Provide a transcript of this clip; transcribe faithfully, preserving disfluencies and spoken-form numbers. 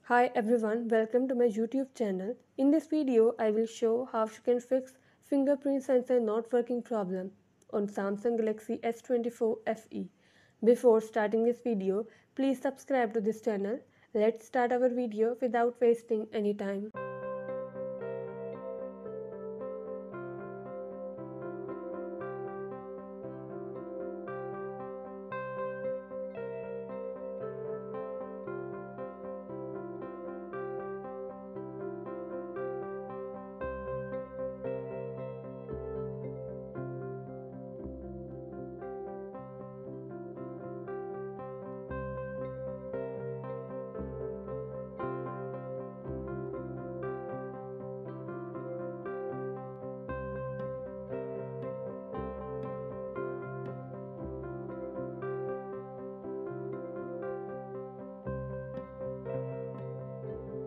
Hi everyone, welcome to my YouTube channel. In this video, I will show how you can fix fingerprint sensor not working problem on Samsung Galaxy S twenty-four F E. Before starting this video, please subscribe to this channel. Let's start our video without wasting any time.